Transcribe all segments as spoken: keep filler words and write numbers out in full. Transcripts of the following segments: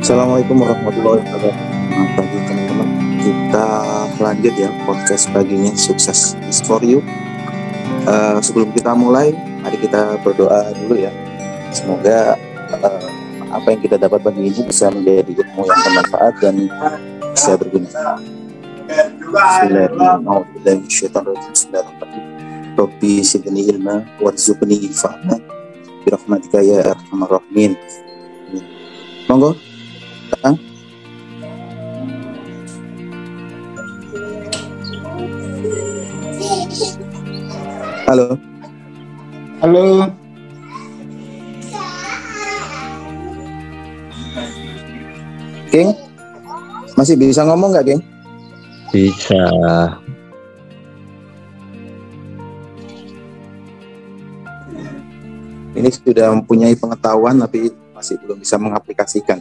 Assalamualaikum warahmatullahi wabarakatuh. Selamat pagi teman-teman. Kita lanjut ya podcast paginya Sukses is for you. Uh, sebelum kita mulai, mari kita berdoa dulu ya. Semoga uh, apa yang kita dapat pagi ini bisa menjadi ilmu yang bermanfaat dan bisa berguna. Bismillahirrahmanirrahim. Rabbi zidni ilma warzuqni fahma bi rahmatika ya arhamar rahimin. Monggo. Kang. Halo. Halo. King, masih bisa ngomong nggak, King? Bisa. Ini sudah mempunyai pengetahuan tapi masih belum bisa mengaplikasikan.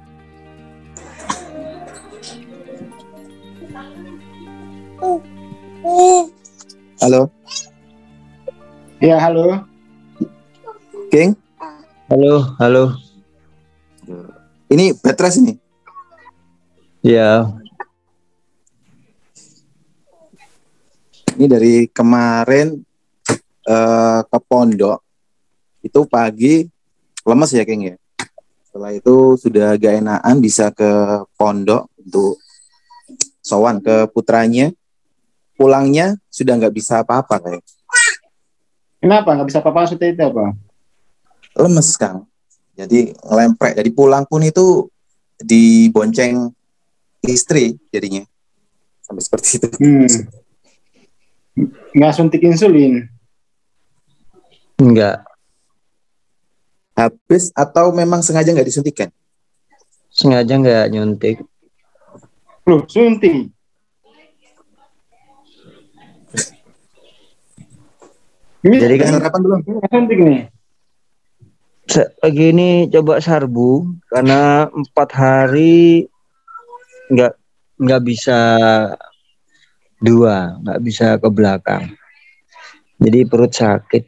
Halo. Ya, halo. King? Halo, halo. Ini Betres ini? Ya. Ini dari kemarin uh, ke pondok. Itu pagi lemes ya, King ya? Setelah itu sudah agak enakan bisa ke pondok untuk sowan ke putranya. Pulangnya sudah nggak bisa apa-apa kayak. Kenapa nggak bisa apa-apa, maksudnya itu apa? Lemes, Kang. Jadi ngelemprek. Jadi pulang pun itu dibonceng istri jadinya. Sampai seperti itu. Hmm. Nggak suntik insulin? Enggak. Habis atau memang sengaja nggak disuntikan? Sengaja nggak nyuntik. Loh, suntik? Ini Jadi kan sarapan belum? suntik nih. Pagi ini coba sarbu karena empat hari nggak nggak bisa dua, nggak bisa ke belakang. Jadi perut sakit.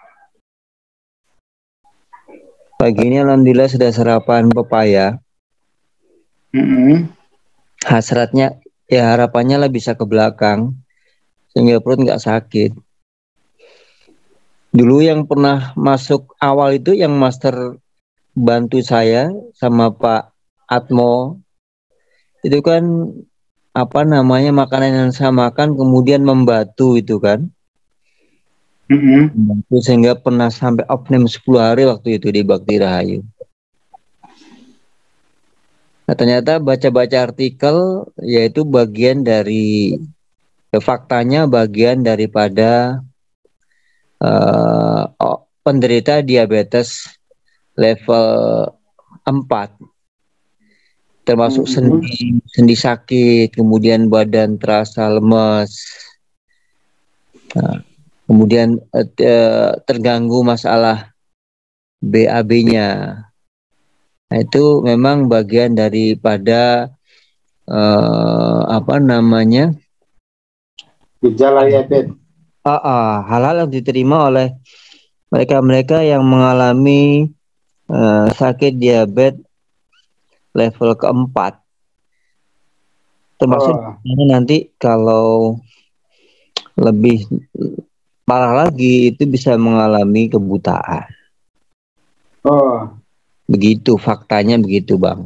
Pagi ini alhamdulillah sudah sarapan pepaya. Mm-hmm. Hasratnya ya harapannya lah bisa ke belakang sehingga perut nggak sakit. Dulu yang pernah masuk awal itu yang master bantu saya sama Pak Atmo. Itu kan apa namanya makanan yang saya makan kemudian membatu itu kan. Mm-hmm. Sehingga pernah sampai apnem sepuluh hari waktu itu di Bakti Rahayu. Nah, ternyata baca-baca artikel yaitu bagian dari ya, faktanya bagian daripada Uh, oh, penderita diabetes level empat termasuk Mm-hmm. sendi sendi sakit, kemudian badan terasa lemas, nah, kemudian uh, terganggu masalah B A B-nya. Nah, itu memang bagian daripada uh, apa namanya Gejala diabetes. Uh, uh, hal-hal yang diterima oleh mereka-mereka yang mengalami uh, sakit diabetes level keempat. Termasuk Oh. nanti kalau lebih parah lagi itu bisa mengalami kebutaan. Oh. Begitu faktanya begitu, Bang.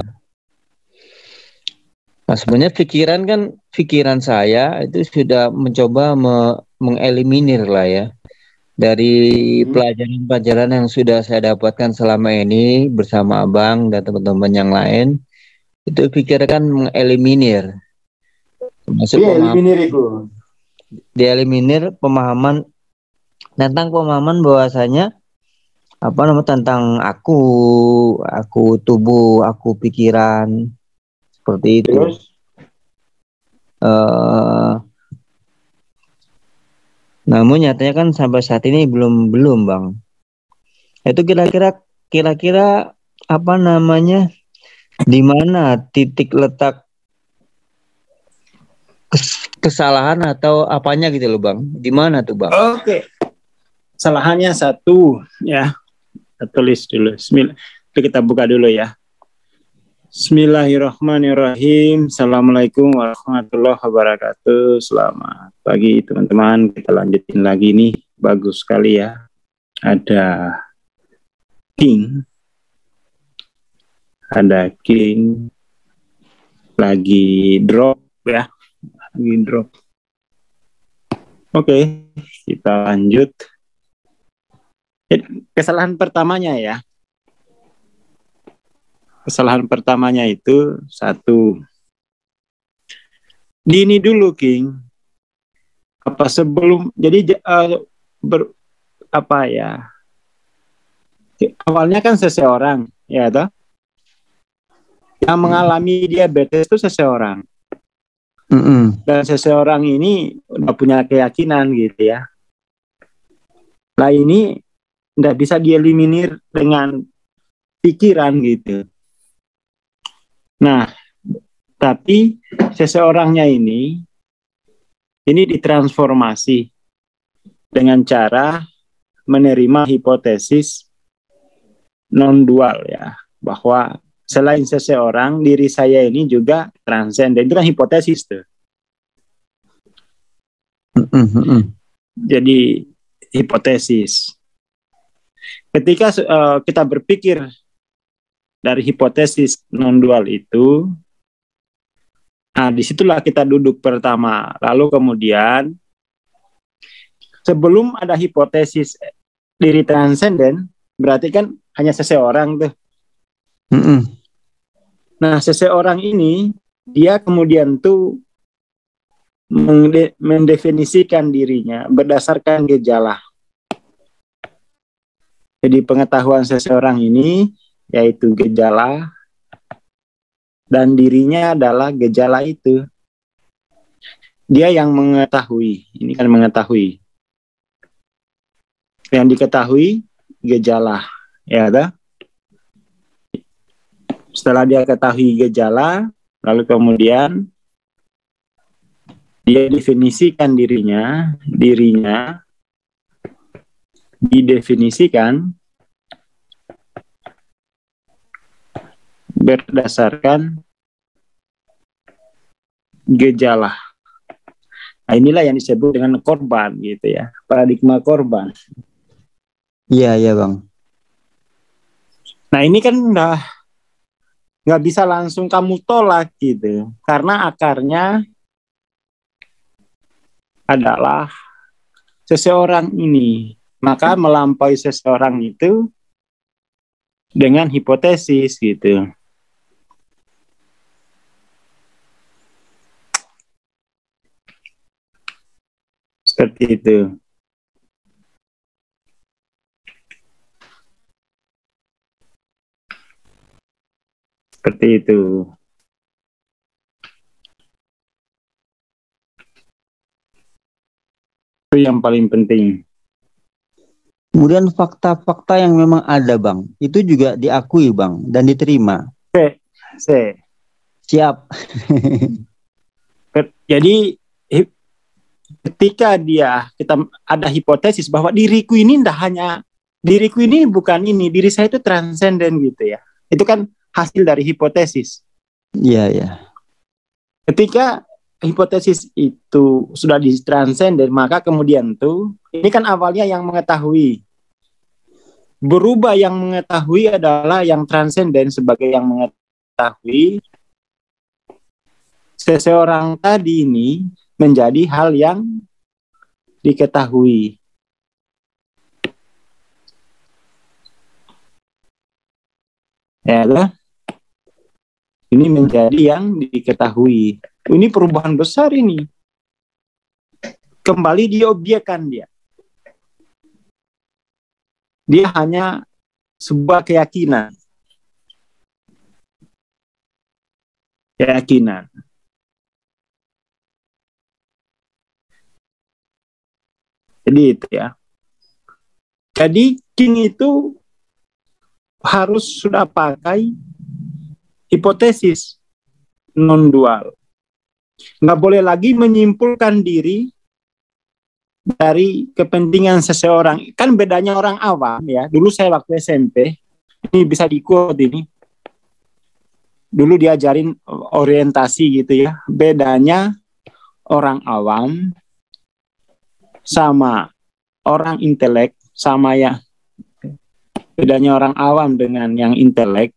Nah, sebenarnya pikiran kan pikiran saya itu sudah mencoba me- mengeliminir lah ya dari Hmm. pelajaran-pelajaran yang sudah saya dapatkan selama ini bersama Abang dan teman-teman yang lain. Itu pikirkan mengeliminir, masuk Iya, pemahaman, eliminir itu. dieliminir pemahaman tentang pemahaman bahwasanya apa namanya tentang aku, aku tubuh, aku pikiran seperti itu. Terus? Uh, namun nyatanya kan sampai saat ini belum belum Bang. Itu kira-kira kira-kira apa namanya di mana titik letak kes- kesalahan atau apanya gitu loh Bang? Di mana tuh Bang? Oke. Kesalahannya satu ya. Kita tulis dulu. Bismillah. Itu kita buka dulu ya. Bismillahirrahmanirrahim. Assalamualaikum warahmatullahi wabarakatuh. Selamat pagi teman-teman. Kita lanjutin lagi nih. Bagus sekali ya. Ada King. Ada King. Lagi drop ya. Lagi drop. Oke, kita lanjut. Kesalahan pertamanya ya. Kesalahan pertamanya itu satu. Di ini dulu, King. Apa sebelum jadi uh, ber, apa ya? Awalnya kan seseorang, ya toh? Yang mengalami diabetes itu seseorang. Mm-mm. Dan seseorang ini udah punya keyakinan gitu ya. Nah ini tidak bisa dieliminir dengan pikiran gitu. Nah, tapi seseorangnya ini ini ditransformasi dengan cara menerima hipotesis non-dual ya, bahwa selain seseorang, diri saya ini juga transenden. Itu kan hipotesis tuh. Mm-mm. Jadi hipotesis. Ketika uh, kita berpikir dari hipotesis non-dual itu, nah disitulah kita duduk pertama. Lalu kemudian, sebelum ada hipotesis diri transenden, berarti kan hanya seseorang tuh. Mm-mm. Nah, seseorang ini, dia kemudian tuh mende- mendefinisikan dirinya berdasarkan gejala. Jadi pengetahuan seseorang ini yaitu gejala, dan dirinya adalah gejala itu. Dia yang mengetahui, ini kan mengetahui. Yang diketahui gejala, ya ada. Setelah dia ketahui gejala, lalu kemudian dia definisikan dirinya, dirinya didefinisikan berdasarkan gejala. Nah, inilah yang disebut dengan korban gitu ya, paradigma korban. Iya, iya Bang. Nah ini kan udah nggak bisa langsung kamu tolak gitu, karena akarnya adalah seseorang ini. Maka melampaui seseorang itu dengan hipotesis gitu. Seperti itu. Seperti itu. Itu yang paling penting. Kemudian fakta-fakta yang memang ada Bang, itu juga diakui Bang dan diterima. Se, se. Siap. Jadi ketika dia kita ada hipotesis bahwa diriku ini tidak hanya diriku ini bukan ini, diri saya itu transenden gitu ya. Itu kan hasil dari hipotesis. Iya, iya. Ketika hipotesis itu sudah ditransenden, maka kemudian tuh ini kan awalnya yang mengetahui. Berubah yang mengetahui adalah yang transenden sebagai yang mengetahui. Seseorang tadi ini menjadi hal yang diketahui. Ya lah. Ini menjadi yang diketahui. Ini perubahan besar ini. Kembali diobjekkan dia. Dia hanya sebuah keyakinan. Keyakinan. Jadi itu ya. Jadi King itu harus sudah pakai hipotesis non-dual. Nggak boleh lagi menyimpulkan diri dari kepentingan seseorang. Kan bedanya orang awam ya. Dulu saya waktu S M P, ini bisa di-quote ini. dulu diajarin orientasi gitu ya. Bedanya orang awam sama orang intelek sama ya. Bedanya orang awam dengan yang intelek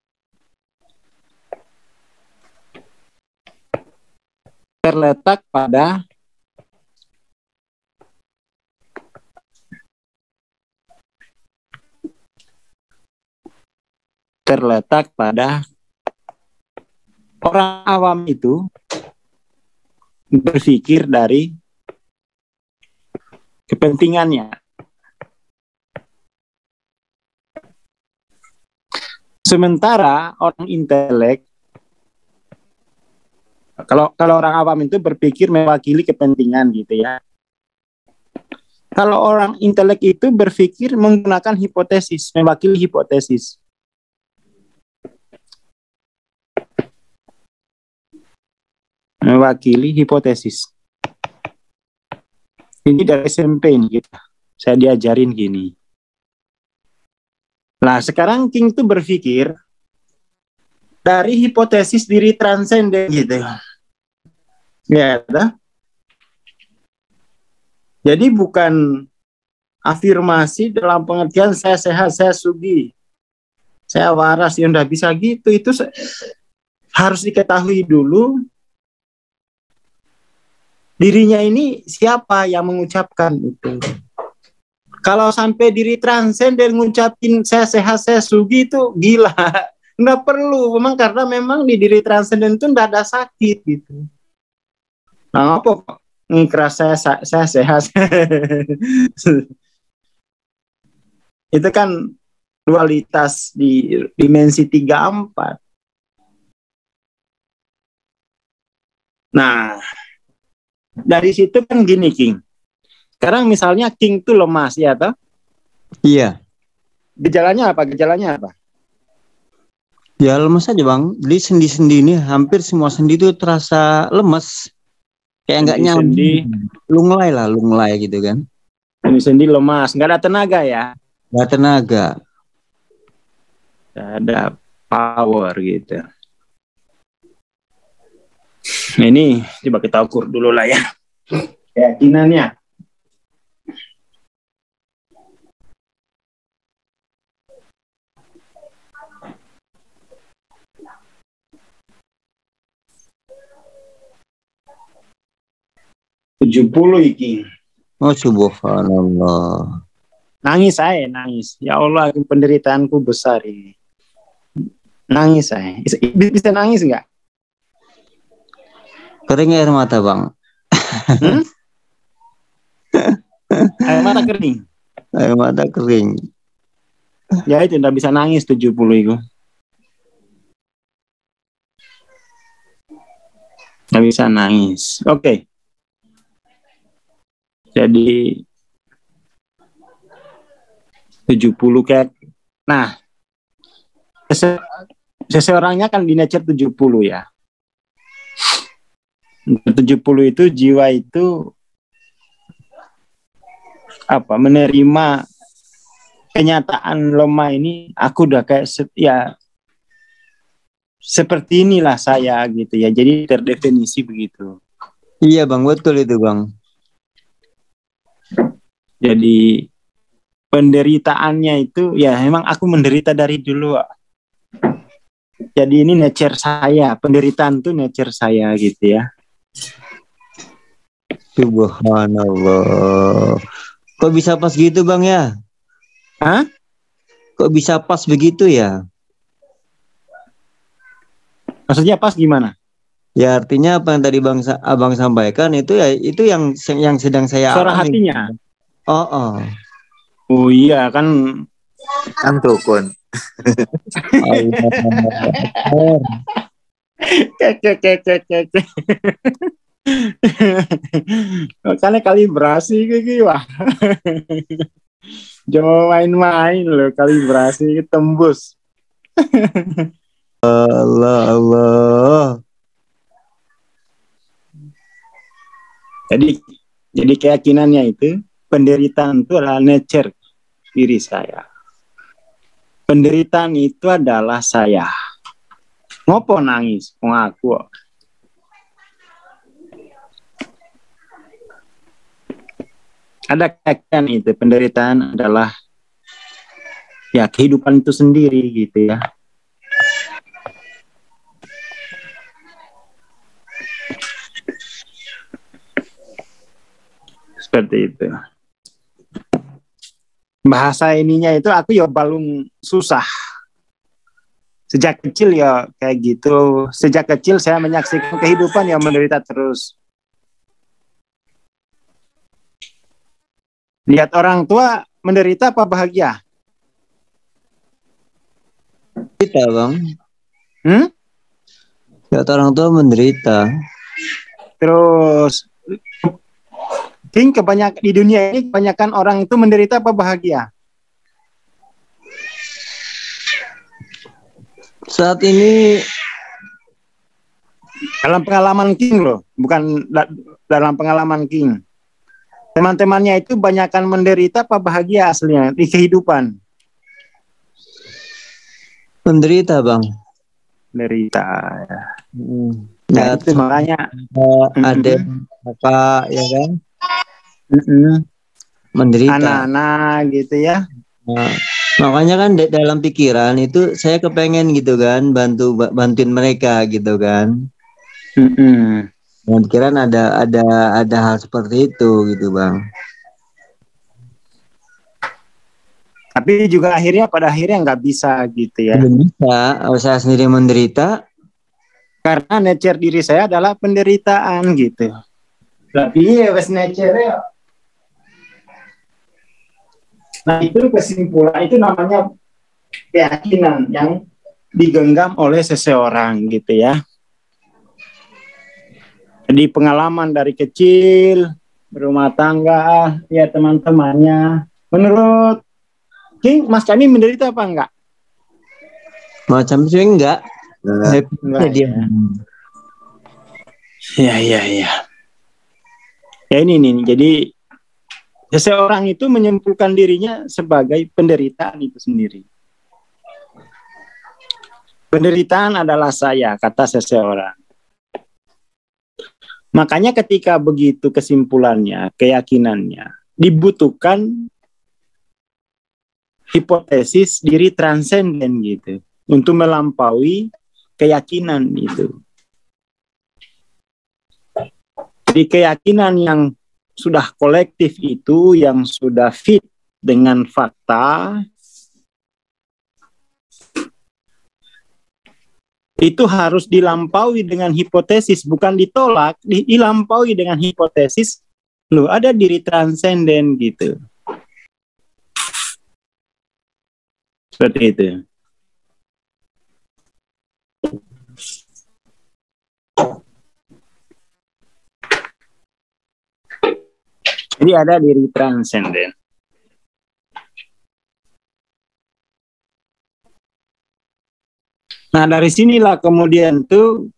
terletak pada terletak pada orang awam itu berpikir dari kepentingannya. Sementara orang intelek, kalau kalau orang awam itu berpikir mewakili kepentingan gitu ya. Kalau orang intelek itu berpikir menggunakan hipotesis, mewakili hipotesis. Mewakili hipotesis. Ini dari S M P ini kita. Saya diajarin gini. Nah, sekarang King tuh berpikir dari hipotesis diri transenden gitu. Ya, dah. Jadi bukan afirmasi dalam pengertian saya sehat, saya sugi, saya waras, ya udah bisa gitu. Itu harus diketahui dulu dirinya ini siapa yang mengucapkan itu. Kalau sampai diri transenden ngucapin saya sehat, saya sugi, itu gila. Nggak perlu, memang karena memang di diri transenden itu nggak ada sakit gitu. Nah, apa kok ngikras saya, saya sehat? Itu kan dualitas di dimensi tiga empat. Nah, dari situ kan gini King. Sekarang misalnya King tuh lemas ya toh? Iya. Gejalanya apa? Gejalanya apa? Ya lemas aja bang. Di sendi-sendi ini hampir semua sendi itu terasa lemas. Kayak nggak nyambung. Lunglai lah, lunglai gitu kan. Sendi-sendi lemas, nggak ada tenaga ya? Nggak tenaga. Nggak ada power gitu. Nah, ini coba kita ukur dulu lah ya keyakinannya. tujuh puluh iki. Oh subhanallah. Nangis saya, nangis. Ya Allah, penderitaanku besar ini. Nangis saya. Bisa, bisa nangis nggak? Kering air mata bang. Hmm? Air mata kering. Air mata kering. Ya itu nggak bisa nangis tujuh puluh itu. Nggak bisa nangis. Oke. Okay. Jadi tujuh puluh kayak. Nah, sese seseorangnya kan di nature tujuh puluh ya. tujuh puluh itu jiwa itu apa? Menerima kenyataan lemah ini, aku udah kayak ya seperti inilah saya gitu ya. Jadi terdefinisi begitu. Iya bang, betul itu bang. Jadi penderitaannya itu ya memang aku menderita dari dulu. Jadi ini nature saya, penderitaan tuh nature saya gitu ya. Subhanallah. Kok bisa pas gitu bang ya? Hah? Kok bisa pas begitu ya? Maksudnya pas gimana? Ya artinya apa yang tadi bang abang sampaikan itu ya itu yang yang sedang saya suara alami. Hatinya. Oh oh. Oh iya kan kan tukun. Karena kalibrasi gitu wah. Jangan main-main loh, kalibrasi tembus. Allah Allah. Jadi jadi keyakinannya itu penderitaan itu adalah nature diri saya. Penderitaan itu adalah saya. Ngopo nangis? Wong aku. Ada kan itu, penderitaan adalah ya kehidupan itu sendiri gitu ya. Seperti itu. Bahasa ininya itu aku ya balung susah. Sejak kecil ya kayak gitu. Sejak kecil saya menyaksikan kehidupan yang menderita terus. Lihat orang tua menderita apa bahagia? Menderita, Bang. Hmm? Lihat orang tua menderita. Terus King, kebanyakan di dunia ini kebanyakan orang itu menderita apa bahagia? Saat ini Dalam pengalaman King loh, bukan da- dalam pengalaman King. Teman-temannya itu banyakkan menderita apa bahagia aslinya di kehidupan? menderita, Bang. Menderita. Hmm. Nah, Lihat itu makanya ada mm-mm, kakak ya kan mm-mm, menderita. anak-anak gitu ya. Nah, makanya kan da- dalam pikiran itu saya kepengen gitu kan bantu ba- bantuin mereka gitu kan. Mm-mm. Dalam pikiran ada ada ada hal seperti itu gitu, Bang. Tapi juga akhirnya pada akhirnya nggak bisa gitu ya. Belum bisa, kalau saya sendiri menderita. Karena nature diri saya adalah penderitaan gitu. Tapi ya wes nature ya. Nah itu kesimpulan, itu namanya keyakinan yang digenggam oleh seseorang gitu ya. Jadi pengalaman dari kecil, berumah tangga, ya teman-temannya. Menurut King, Mas Kani menderita apa enggak? Macam sih enggak. Nah, Happy Enggak aja dia. ya. Ya, ya, ya. Ya ini nih, jadi seseorang itu menyimpulkan dirinya sebagai penderitaan itu sendiri. Penderitaan adalah saya, kata seseorang. Makanya ketika begitu kesimpulannya, keyakinannya, dibutuhkan hipotesis diri transenden gitu untuk melampaui keyakinan itu. Jadi keyakinan yang sudah kolektif itu, yang sudah fit dengan fakta, itu harus dilampaui dengan hipotesis, bukan ditolak, dilampaui dengan hipotesis. Loh, ada diri transenden gitu. Seperti itu. Jadi ada diri transenden. Nah, dari sinilah kemudian tuh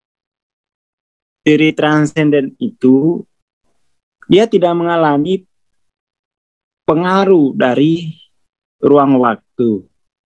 diri transenden itu dia tidak mengalami pengaruh dari ruang waktu.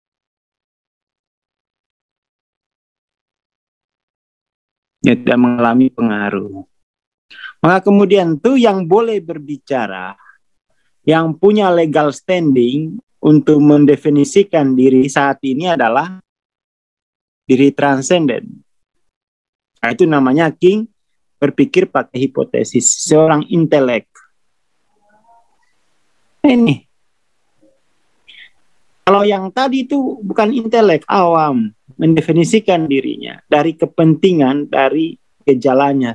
Dia tidak mengalami pengaruh. Maka kemudian tuh yang boleh berbicara, yang punya legal standing untuk mendefinisikan diri saat ini adalah diri transenden. Nah, itu namanya King berpikir pakai hipotesis, seorang intelek. Ini. Kalau yang tadi itu bukan intelek, awam, mendefinisikan dirinya dari kepentingan, dari gejalanya.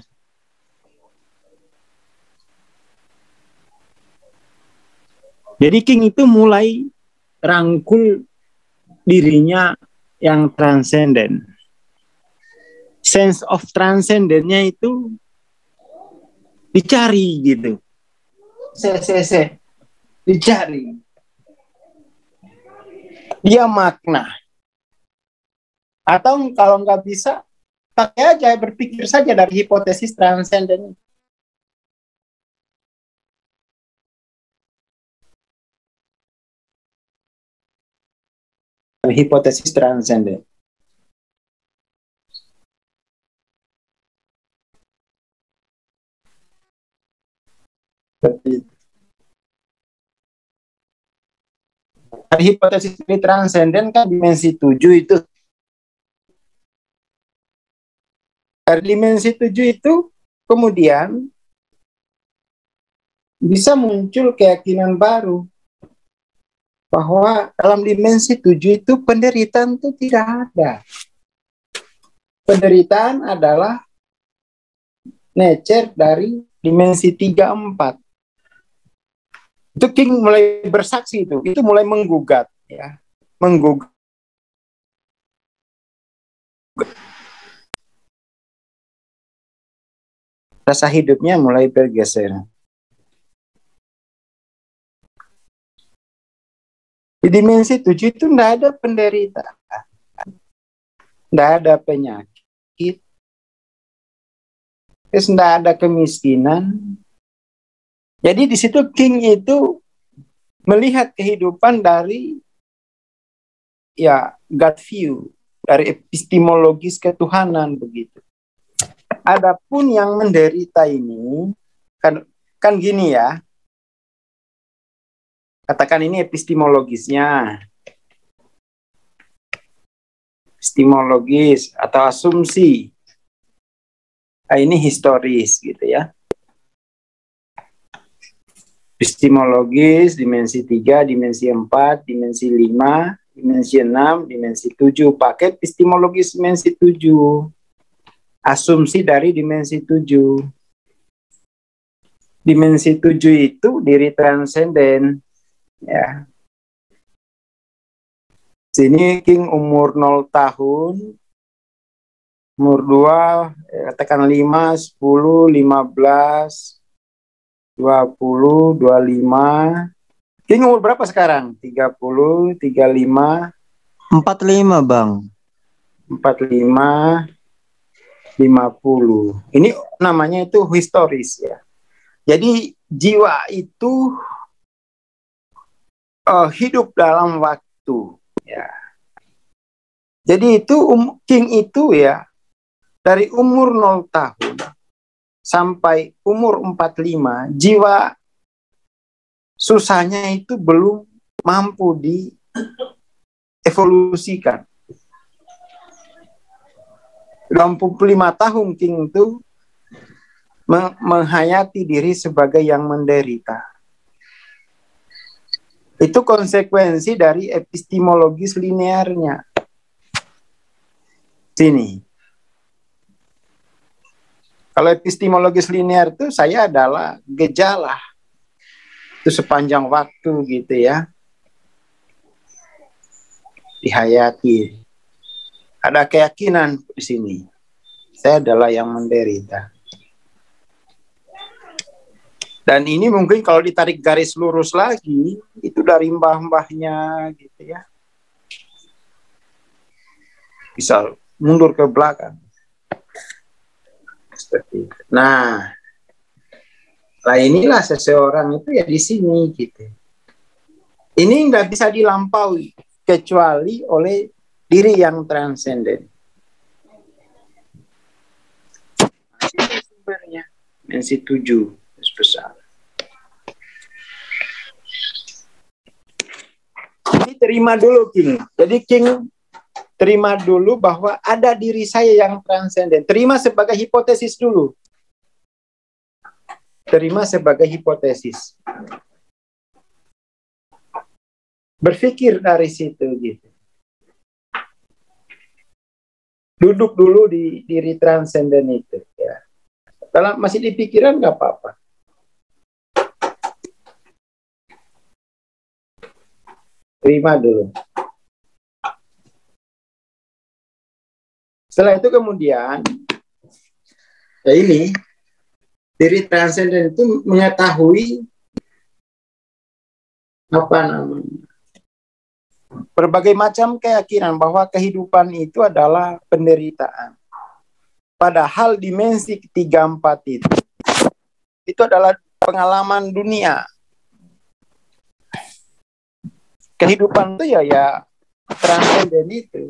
Jadi King itu mulai rangkul dirinya yang transenden. Sense of transcendennya itu dicari gitu. Se, se, se. Dicari. Dia makna. Atau kalau nggak bisa, pakai aja, berpikir saja dari hipotesis transenden. Hipotesis transenden. Dari hipotesis ini transenden kan dimensi tujuh itu. Dari dimensi tujuh itu kemudian bisa muncul keyakinan baru bahwa dalam dimensi tujuh itu penderitaan itu tidak ada. Penderitaan adalah nature dari dimensi tiga empat. Itu King mulai bersaksi itu, itu mulai menggugat ya, menggugat rasa hidupnya mulai bergeser. Di dimensi tujuh itu tidak ada penderitaan, tidak ada penyakit, terus tidak ada kemiskinan. Jadi di situ King itu melihat kehidupan dari ya God view, dari epistemologis ketuhanan begitu. Adapun yang menderita ini kan kan gini ya. Katakan ini epistemologisnya. Epistemologis atau asumsi. Nah, ini historis gitu ya. Epistemologis dimensi tiga, dimensi empat, dimensi lima, dimensi enam, dimensi tujuh. Pakai epistemologis dimensi tujuh. Asumsi dari dimensi tujuh. Dimensi tujuh itu diri transenden. Ya. Sini King umur nol tahun, umur dua, ya, katakan lima, sepuluh, lima belas, dua puluh, dua puluh lima. King umur berapa sekarang? tiga puluh, tiga puluh lima, empat puluh lima, Bang. empat puluh lima, lima puluh. Ini namanya itu historis ya. Jadi jiwa itu uh, hidup dalam waktu ya. Jadi itu um, King itu ya dari umur nol tahun sampai umur empat puluh lima, jiwa susahnya itu belum mampu dievolusikan. enam puluh lima tahun King itu meng menghayati diri sebagai yang menderita. Itu konsekuensi dari epistemologis linearnya. Sini. Kalau epistemologis linear itu saya adalah gejala. Itu sepanjang waktu gitu ya. Dihayati. Ada keyakinan di sini. Saya adalah yang menderita. Dan ini mungkin kalau ditarik garis lurus lagi, itu dari mbah-mbahnya gitu ya. Bisa mundur ke belakang. Seperti itu. Nah, lah inilah seseorang itu ya di sini gitu. Ini nggak bisa dilampaui kecuali oleh diri yang transenden. Ini sumbernya, dimensi tujuh. Besar. Ini terima dulu King. Jadi King terima dulu bahwa ada diri saya yang transenden. Terima sebagai hipotesis dulu. Terima sebagai hipotesis. Berpikir dari situ gitu. Duduk dulu di diri transenden itu ya. Kalau masih di pikiran nggak apa-apa. Terima dulu. Setelah itu kemudian, ya ini, diri transenden itu mengetahui apa namanya, berbagai macam keyakinan bahwa kehidupan itu adalah penderitaan. Padahal dimensi ketiga empat itu, itu adalah pengalaman dunia. Kehidupan itu ya ya transenden itu.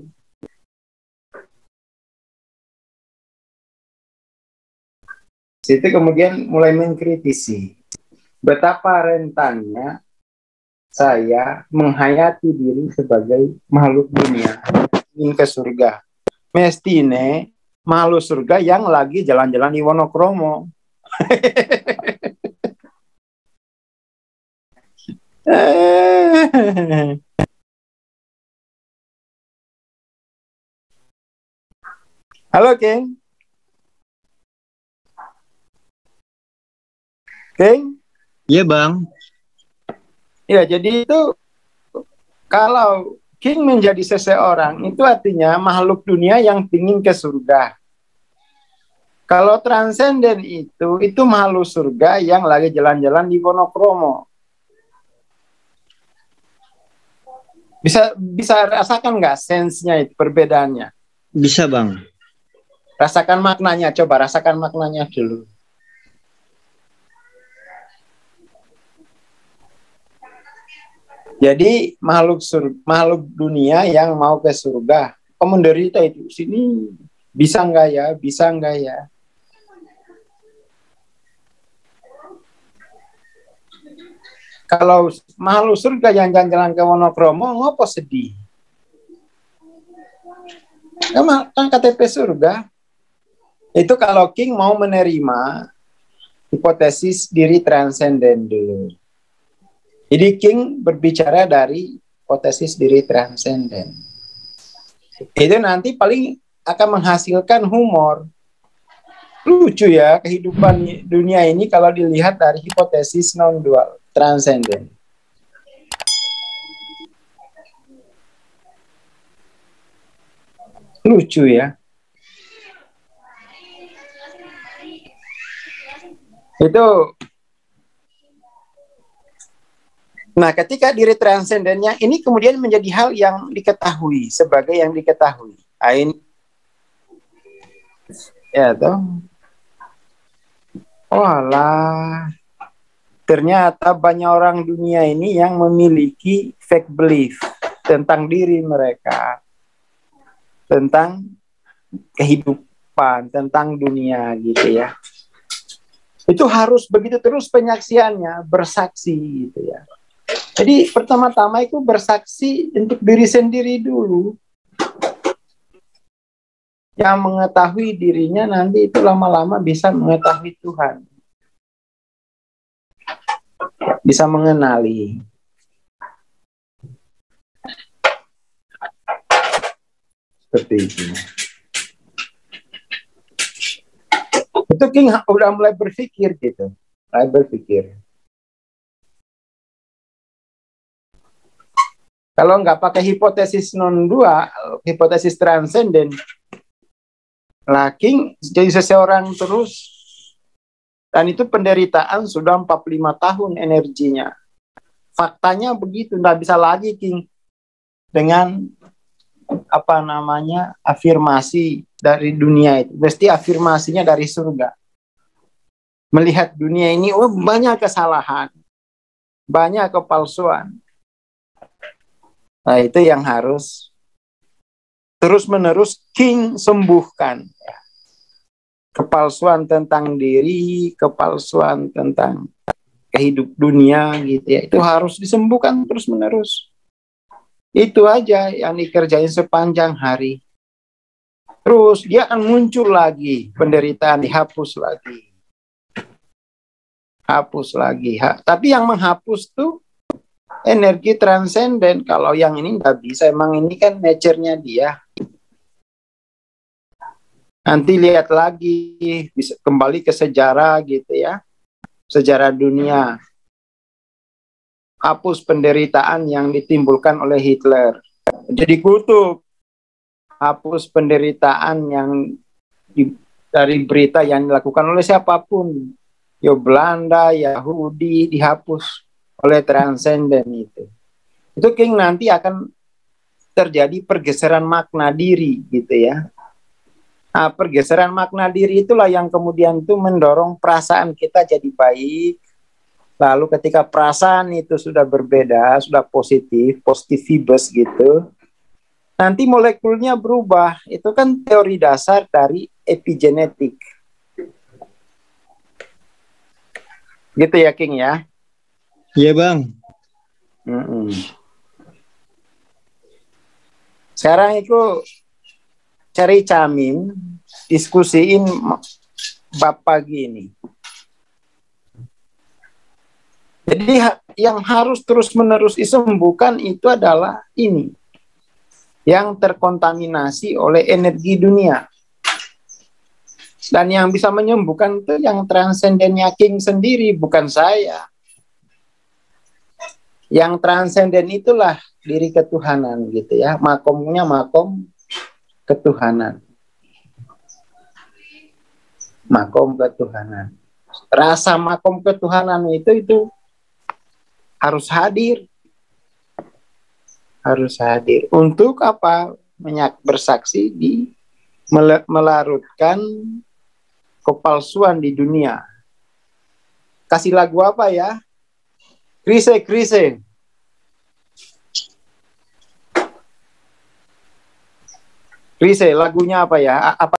Situ kemudian mulai mengkritisi. betapa rentannya saya menghayati diri sebagai makhluk dunia ingin ke surga. Mestine makhluk surga yang lagi jalan-jalan di Wonokromo. Halo, King. King? Iya, Bang. Ya, jadi itu kalau King menjadi seseorang, itu artinya makhluk dunia yang ingin ke surga. Kalau transenden itu, itu makhluk surga yang lagi jalan-jalan di Wonokromo. Bisa bisa rasakan nggak sense-nya itu, perbedaannya? Bisa, Bang. Rasakan maknanya, coba rasakan maknanya dulu. Jadi makhluk surga, makhluk dunia yang mau ke surga, kok menderita itu sini, bisa nggak ya, bisa nggak ya? Kalau makhluk surga yang jalan-jalan ke Wonokromo, ngopo sedih? Kan K T P surga. Itu kalau King mau menerima hipotesis diri transenden dulu. Jadi King berbicara dari hipotesis diri transenden. Itu nanti paling akan menghasilkan humor. Lucu ya kehidupan dunia ini kalau dilihat dari hipotesis non-dual transenden. Lucu ya. Itu. Nah, ketika diri transendennya ini kemudian menjadi hal yang diketahui sebagai yang diketahui. Ain, ya toh. Walah, ternyata banyak orang dunia ini yang memiliki fake belief tentang diri mereka, tentang kehidupan, tentang dunia gitu ya. Itu harus begitu terus penyaksiannya, bersaksi gitu ya. Jadi pertama-tama itu bersaksi untuk diri sendiri dulu. Yang mengetahui dirinya nanti itu lama-lama bisa mengetahui Tuhan. Bisa mengenali. Seperti itu. Itu King udah mulai berpikir gitu. Mulai berpikir. Kalau nggak pakai hipotesis non dua, hipotesis transenden, lah King jadi seseorang terus, dan itu penderitaan sudah empat puluh lima tahun energinya. Faktanya begitu, nggak bisa lagi King dengan apa namanya afirmasi dari dunia itu, mesti afirmasinya dari surga. Melihat dunia ini, oh banyak kesalahan, banyak kepalsuan. Nah itu yang harus terus-menerus King sembuhkan. Kepalsuan tentang diri, kepalsuan tentang kehidup dunia gitu ya. Itu harus disembuhkan terus-menerus. Itu aja yang dikerjain sepanjang hari. Terus dia akan muncul lagi, penderitaan dihapus lagi. Hapus lagi. Ha Tapi yang menghapus tuh energi transenden. Kalau yang ini nggak bisa, emang ini kan nature-nya dia. Nanti lihat lagi, bisa kembali ke sejarah gitu ya. Sejarah dunia. Hapus penderitaan yang ditimbulkan oleh Hitler. Jadi kutub. Hapus penderitaan yang di, dari berita yang dilakukan oleh siapapun. Yo Belanda, Yahudi, dihapus oleh transenden itu. Itu King nanti akan terjadi pergeseran makna diri gitu ya. Nah, pergeseran makna diri itulah yang kemudian tuh mendorong perasaan kita jadi baik. Lalu ketika perasaan itu sudah berbeda, sudah positif, positif vibes gitu, nanti molekulnya berubah. Itu kan teori dasar dari epigenetik. Gitu ya King ya. Iya bang. Mm-mm. Sekarang itu cari Camin, diskusiin bab pagi ini. Jadi yang harus terus-menerus disembuhkan itu adalah ini, yang terkontaminasi oleh energi dunia. Dan yang bisa menyembuhkan itu yang transendennya King sendiri, bukan saya. Yang transenden itulah diri ketuhanan gitu ya, makomnya makom ketuhanan. Makom ketuhanan. Rasa makom ketuhanan itu itu harus hadir. Harus hadir. Untuk apa? Menyak bersaksi di melarutkan kepalsuan di dunia. Kasih lagu apa ya? Krise, krise. Krise, lagunya apa ya? Apa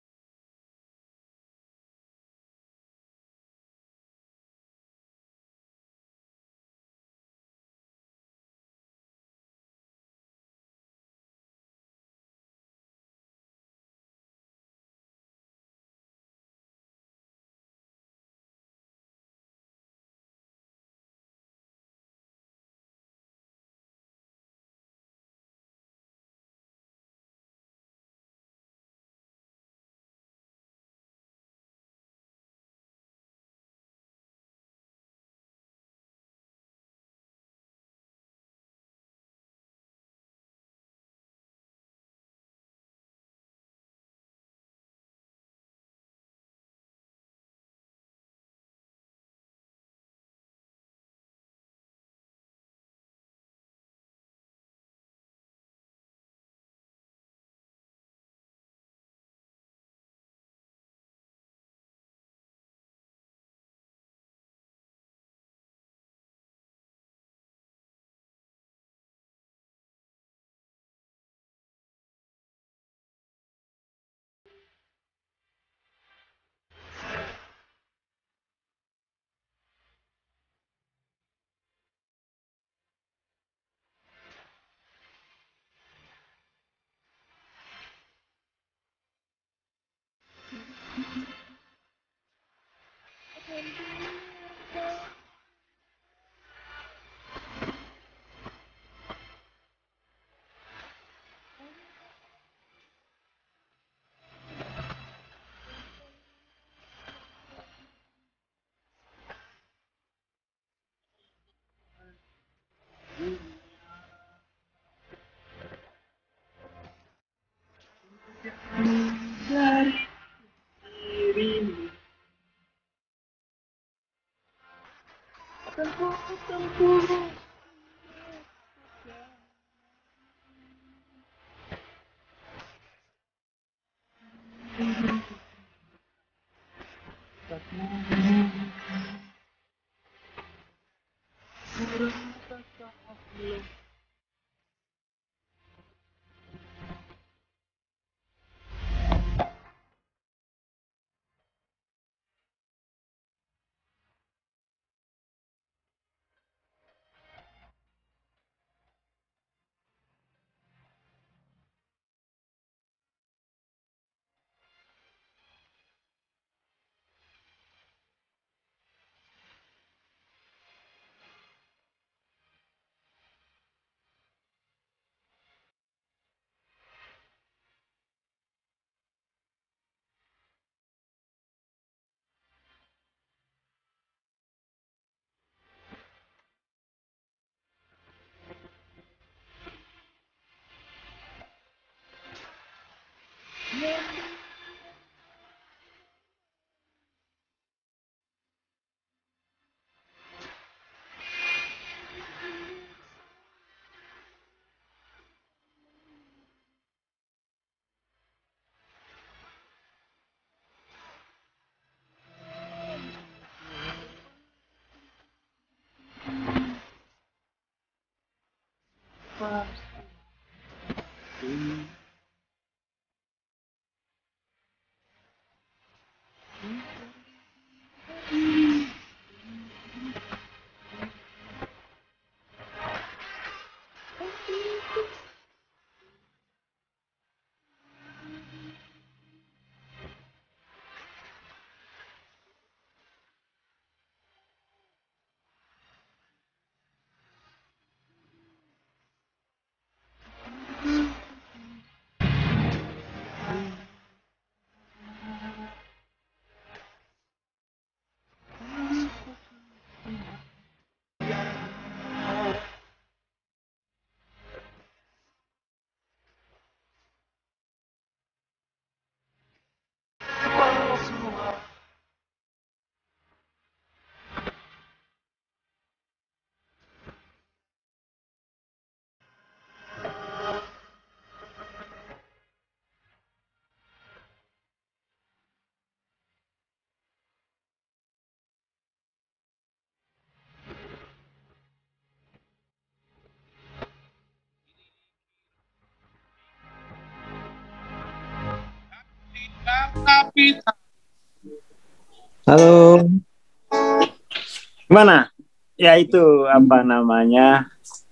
Halo. Gimana? Ya itu apa namanya?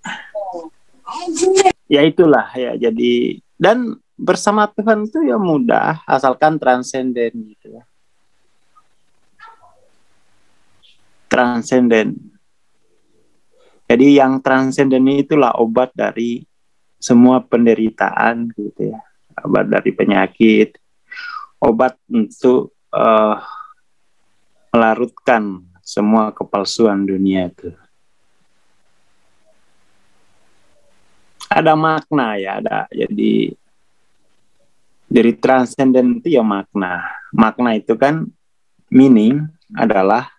Ya itulah ya. Jadi dan bersama Tuhan itu ya mudah asalkan transenden gitu ya. Transenden. Jadi yang transenden itulah obat dari semua penderitaan gitu ya. Obat dari penyakit, obat untuk uh, melarutkan semua kepalsuan dunia itu. Ada makna ya, ada. Jadi dari transenden itu ya makna. Makna itu kan meaning adalah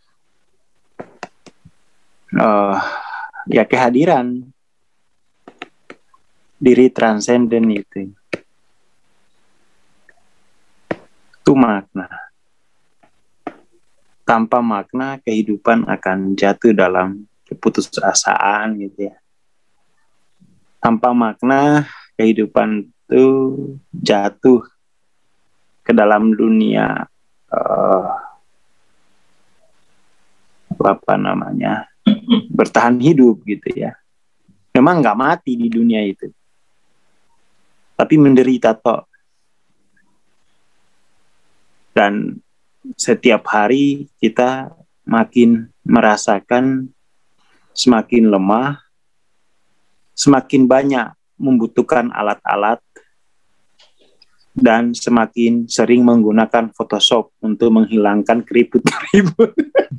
uh, ya kehadiran diri transenden itu. Itu makna. Tanpa makna kehidupan akan jatuh dalam keputusasaan gitu ya. Tanpa makna kehidupan itu jatuh ke dalam dunia uh, apa namanya bertahan hidup gitu ya. Memang nggak mati di dunia itu, tapi menderita toh. Dan setiap hari kita makin merasakan semakin lemah, semakin banyak membutuhkan alat-alat, dan semakin sering menggunakan Photoshop untuk menghilangkan keriput-keriput.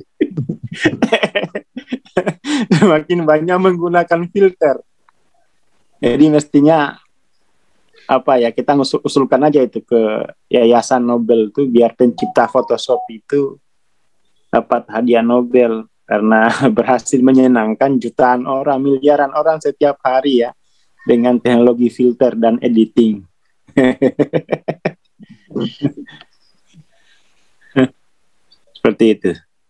Semakin banyak menggunakan filter. Jadi mestinya apa ya, kita ngusul, usulkan aja itu ke Yayasan Nobel tuh biar pencipta Photoshop itu dapat hadiah Nobel karena berhasil menyenangkan jutaan orang, miliaran orang setiap hari ya dengan teknologi filter dan editing. Seperti itu.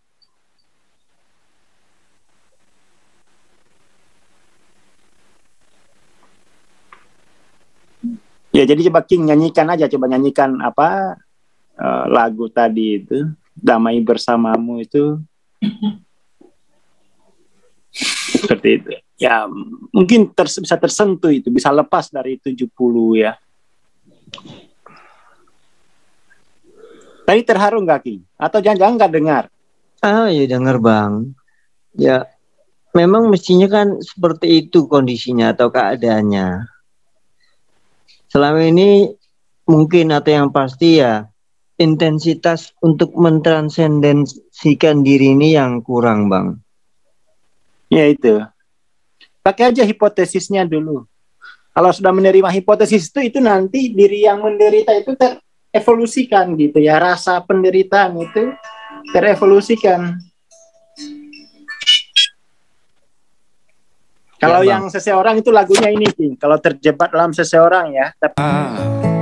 Ya jadi coba King nyanyikan aja, coba nyanyikan apa uh, lagu tadi itu, Damai Bersamamu itu. Seperti itu. Ya mungkin ter- bisa tersentuh itu, bisa lepas dari tujuh puluh ya. Tadi terharu nggak King? Atau jangan-jangan nggak dengar? Ah ya dengar Bang. Ya memang mestinya kan seperti itu kondisinya atau keadaannya. Selama ini mungkin atau yang pasti ya intensitas untuk mentransendensikan diri ini yang kurang Bang. Ya itu. Pakai aja hipotesisnya dulu. Kalau sudah menerima hipotesis itu, itu nanti diri yang menderita itu terevolusikan gitu ya. Rasa penderitaan itu terevolusikan. Kalau ya, yang seseorang itu lagunya ini, King. Kalau terjebak dalam seseorang ya. Tapi... Ah.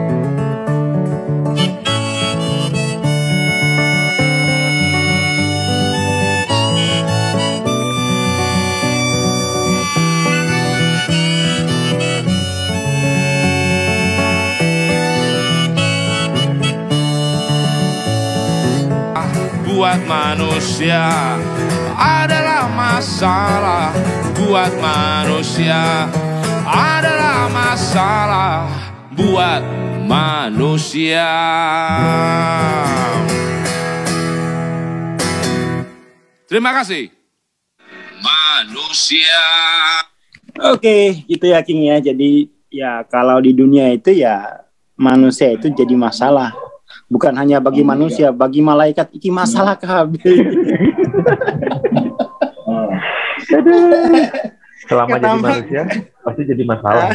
Buat manusia adalah masalah, buat manusia adalah masalah, buat manusia. Terima kasih. Manusia. Oke, itu ya King ya. Jadi ya kalau di dunia itu ya manusia itu jadi masalah. Bukan hanya bagi manusia, bagi malaikat iki masalah kabeh. Selama Ketama. Jadi manusia pasti jadi masalah.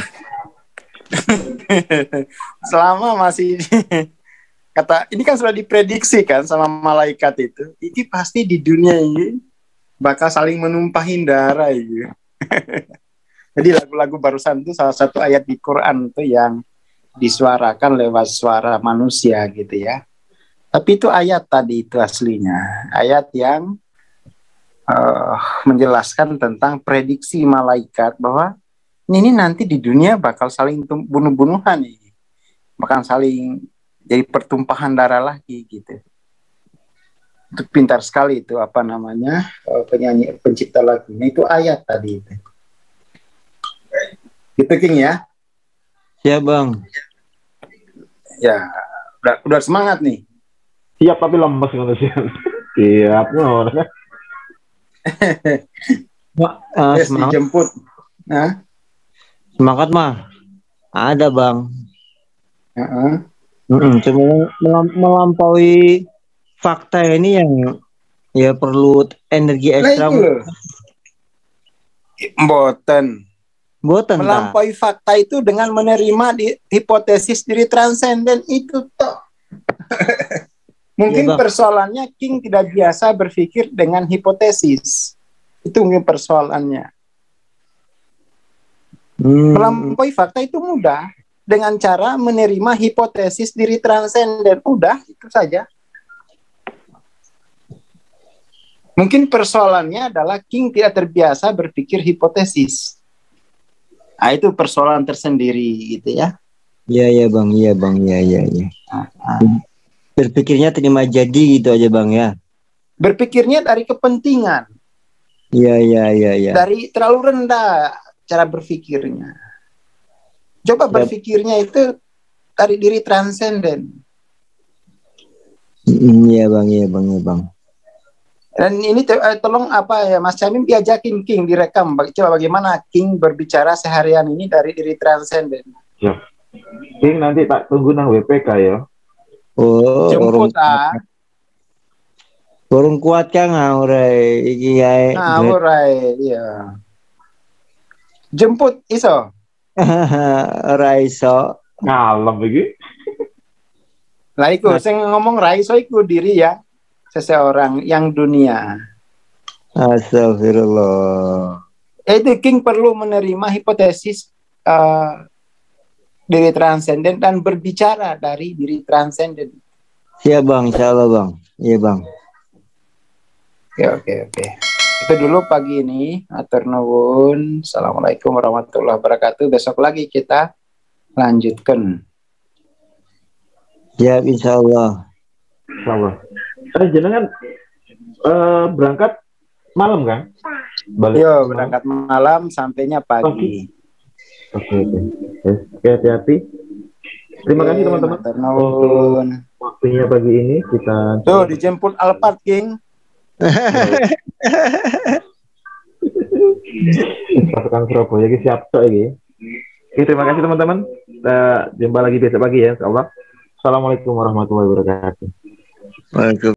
Selama masih kata ini kan sudah diprediksi kan sama malaikat itu, iki pasti di dunia ini bakal saling menumpahin darah itu. Jadi lagu-lagu barusan itu salah satu ayat di Quran itu yang disuarakan lewat suara manusia gitu ya. Tapi itu ayat tadi itu aslinya. Ayat yang uh, menjelaskan tentang prediksi malaikat bahwa ini nanti di dunia bakal saling bunuh-bunuhan nih. Bakal saling jadi pertumpahan darah lagi gitu. Itu pintar sekali itu apa namanya uh, penyanyi pencipta lagunya itu ayat tadi itu. Gitu King ya. Ya Bang. Ya, udah, udah semangat nih. Siap tapi lemes manusia. Siap ngono. Uh, Yes, semangat, dijemput. Nah, semangat mah ada Bang. uh-uh. Mm-mm, cuma melam- melampaui fakta ini yang ya perlu energi Nah ekstra. itu loh. Mboten. Boten ta. Melampaui fakta itu dengan menerima di, hipotesis diri transenden itu toh. Mungkin Ya, Bang. persoalannya King tidak biasa berpikir dengan hipotesis. Itu mungkin persoalannya. Hmm. Melampaui fakta itu mudah. Dengan cara menerima hipotesis diri transenden. Udah, itu saja. Mungkin persoalannya adalah King tidak terbiasa berpikir hipotesis. Nah, itu persoalan tersendiri gitu ya. Iya ya Bang, iya Bang, iya iya iya. Nah, Berpikirnya terima jadi gitu aja Bang ya. berpikirnya dari kepentingan. Iya iya iya iya. Dari terlalu rendah cara berpikirnya. Coba Ya. berpikirnya itu dari diri transenden. Mm, Iya Bang, iya Bang, iya Bang. Dan ini te- eh, tolong apa ya Mas Camim diajakin King direkam. Bag- Coba bagaimana King berbicara seharian ini dari diri transenden. Siap. King nanti tak tunggu nang W P K ya. Oh, orang Jemput ah. orang kuat kan ngaurai iki ae. Nah, alright, iya. Jemput iso. Ora iso. Ngalem iki. Lah iku sing ngomong ra iso iku diri ya seseorang yang dunia. Astagfirullah. Itu King perlu menerima hipotesis uh, diri transenden dan berbicara dari diri transenden. Siap Bang, insyaallah Bang. Iya Bang. Oke oke oke. Itu dulu pagi ini. Atur nuwun. Assalamualaikum warahmatullahi wabarakatuh. Besok lagi kita lanjutkan. Siap insyaallah. Sama. Eh jenengan eh, berangkat malam kan? Balik. Yo berangkat malam sampainya pagi. Oke oke. Oke, hati-hati. Terima kasih teman-teman. Atur nuwun. Waktunya pagi ini kita Tuh dijemput Alphard King. pasukan Surabaya ini siap tok iki. Oke, terima kasih teman-teman. Kita jumpa lagi besok pagi ya, insyaallah. Assalamualaikum warahmatullahi wabarakatuh. Waalaikumsalam.